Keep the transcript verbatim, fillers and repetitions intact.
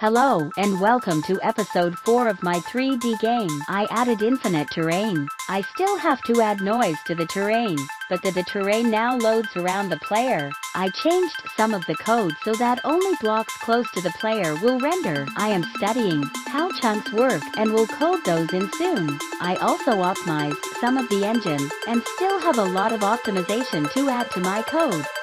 Hello, and welcome to episode four of my three D game. I added infinite terrain. I still have to add noise to the terrain, but the, the terrain now loads around the player. I changed some of the code so that only blocks close to the player will render. I am studying how chunks work and will code those in soon. I also optimized some of the engine and still have a lot of optimization to add to my code.